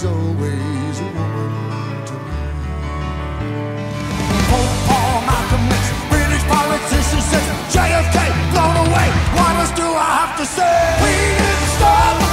was always a woman to me. Pope Paul, Malcolm X, British politician says JFK blown away. What else do I have to say? We didn't stop.